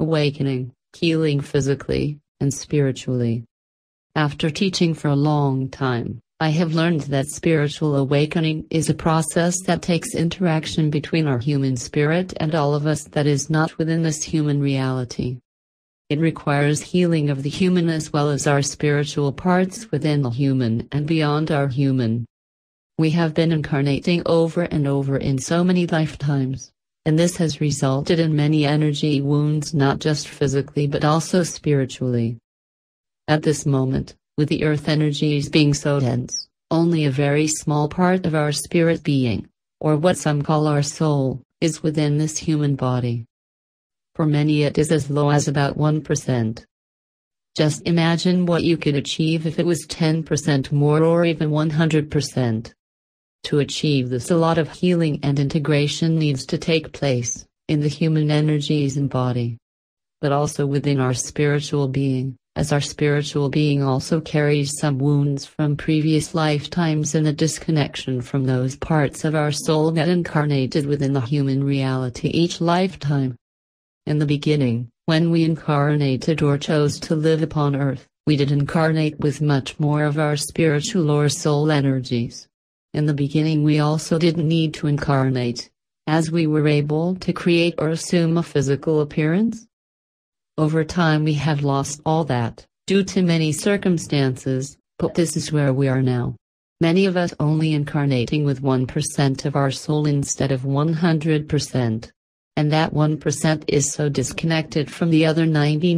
awakening, healing physically and spiritually. After teaching for a long time, I have learned that spiritual awakening is a process that takes interaction between our human spirit and all of us that is not within this human reality. It requires healing of the human as well as our spiritual parts within the human and beyond our human. We have been incarnating over and over in so many lifetimes, and this has resulted in many energy wounds, not just physically but also spiritually. At this moment, with the earth energies being so dense, only a very small part of our spirit being, or what some call our soul, is within this human body. For many it is as low as about 1%. Just imagine what you could achieve if it was 10% more or even 100%. To achieve this, a lot of healing and integration needs to take place, in the human energies and body. But also within our spiritual being, as our spiritual being also carries some wounds from previous lifetimes and a disconnection from those parts of our soul that incarnated within the human reality each lifetime. In the beginning, when we incarnated or chose to live upon earth, we did incarnate with much more of our spiritual or soul energies. In the beginning we also didn't need to incarnate, as we were able to create or assume a physical appearance. Over time we have lost all that, due to many circumstances, but this is where we are now. Many of us only incarnating with 1% of our soul instead of 100%. And that 1% is so disconnected from the other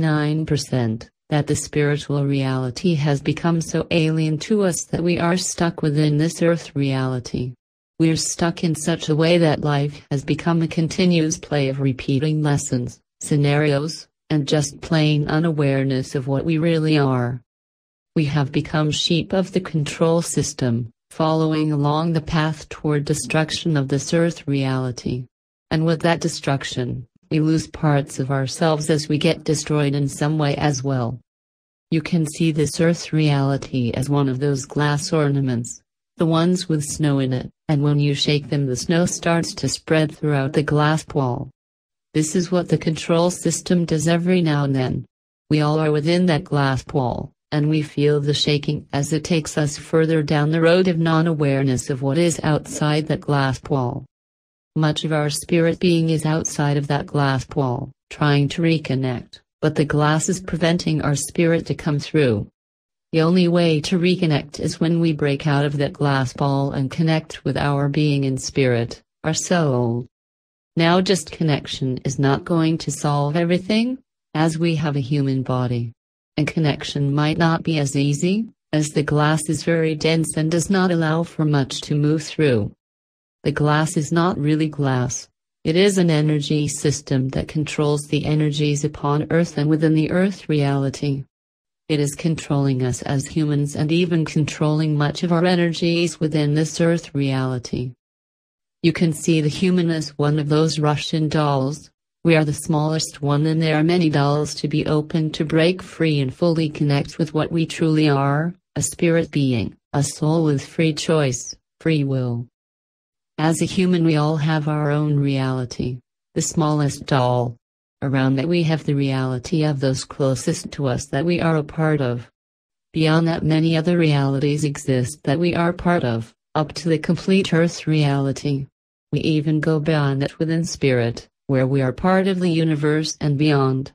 99%, that the spiritual reality has become so alien to us that we are stuck within this earth reality. We're stuck in such a way that life has become a continuous play of repeating lessons, scenarios, and just plain unawareness of what we really are. We have become sheep of the control system, following along the path toward destruction of this earth reality. And with that destruction, we lose parts of ourselves as we get destroyed in some way as well. You can see this earth reality as one of those glass ornaments, the ones with snow in it, and when you shake them the snow starts to spread throughout the glass wall. This is what the control system does every now and then. We all are within that glass wall, and we feel the shaking as it takes us further down the road of non-awareness of what is outside that glass wall. Much of our spirit being is outside of that glass wall, trying to reconnect, but the glass is preventing our spirit to come through. The only way to reconnect is when we break out of that glass wall and connect with our being in spirit, our soul. Now just connection is not going to solve everything, as we have a human body. And connection might not be as easy, as the glass is very dense and does not allow for much to move through. The glass is not really glass. It is an energy system that controls the energies upon earth and within the earth reality. It is controlling us as humans and even controlling much of our energies within this earth reality. You can see the human as one of those Russian dolls. We are the smallest one and there are many dolls to be opened to break free and fully connect with what we truly are, a spirit being, a soul with free choice, free will. As a human we all have our own reality, the smallest doll. Around that we have the reality of those closest to us that we are a part of. Beyond that many other realities exist that we are part of, up to the complete earth reality. We even go beyond it within spirit, where we are part of the universe and beyond.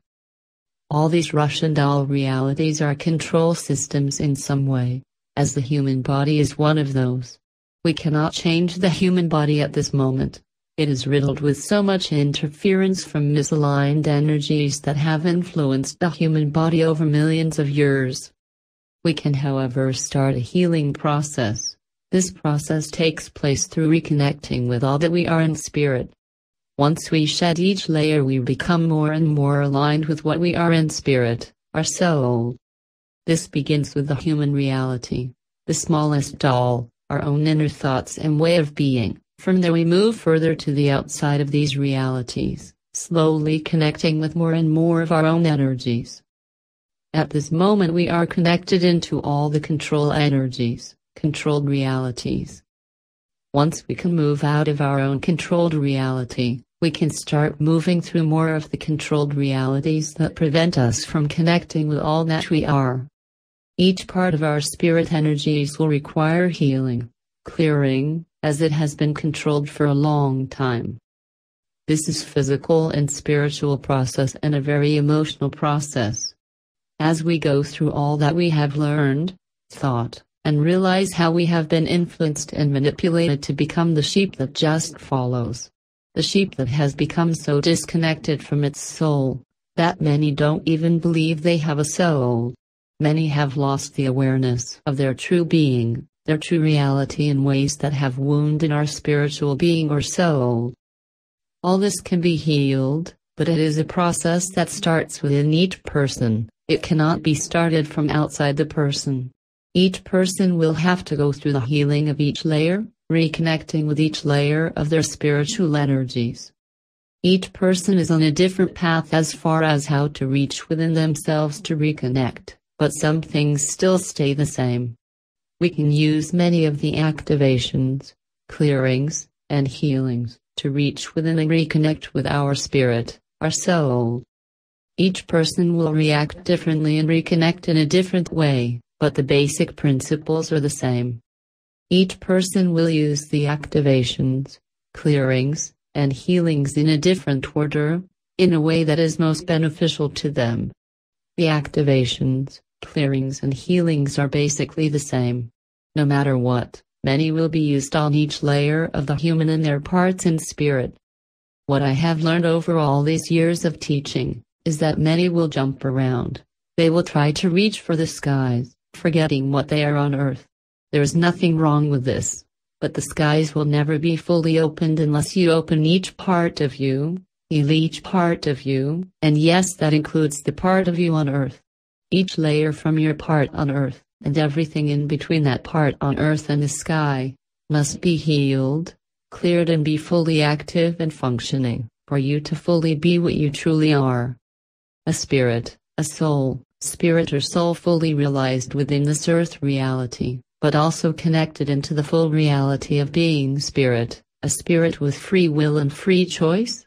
All these Russian doll realities are control systems in some way, as the human body is one of those. We cannot change the human body at this moment. It is riddled with so much interference from misaligned energies that have influenced the human body over millions of years. We can, however, start a healing process. This process takes place through reconnecting with all that we are in spirit. Once we shed each layer we become more and more aligned with what we are in spirit, our soul. This begins with the human reality, the smallest doll, our own inner thoughts and way of being. From there we move further to the outside of these realities, slowly connecting with more and more of our own energies. At this moment we are connected into all the control energies, controlled realities. Once we can move out of our own controlled reality, we can start moving through more of the controlled realities that prevent us from connecting with all that we are. Each part of our spirit energies will require healing, clearing, as it has been controlled for a long time. This is physical and spiritual process and a very emotional process. As we go through all that we have learned, thought, and realize how we have been influenced and manipulated to become the sheep that just follows. The sheep that has become so disconnected from its soul, that many don't even believe they have a soul. Many have lost the awareness of their true being, their true reality in ways that have wounded our spiritual being or soul. All this can be healed, but it is a process that starts within each person. It cannot be started from outside the person. Each person will have to go through the healing of each layer, reconnecting with each layer of their spiritual energies. Each person is on a different path as far as how to reach within themselves to reconnect, but some things still stay the same. We can use many of the activations, clearings, and healings to reach within and reconnect with our spirit, our soul. Each person will react differently and reconnect in a different way, but the basic principles are the same. Each person will use the activations, clearings, and healings in a different order, in a way that is most beneficial to them. The activations, clearings and healings are basically the same. No matter what, many will be used on each layer of the human and their parts in spirit. What I have learned over all these years of teaching, is that many will jump around. They will try to reach for the skies, forgetting what they are on earth. There is nothing wrong with this, but the skies will never be fully opened unless you open each part of you, heal each part of you, and yes, that includes the part of you on earth. Each layer from your part on earth, and everything in between that part on earth and the sky, must be healed, cleared and be fully active and functioning, for you to fully be what you truly are. A spirit, a soul, spirit or soul fully realized within this earth reality, but also connected into the full reality of being spirit, a spirit with free will and free choice,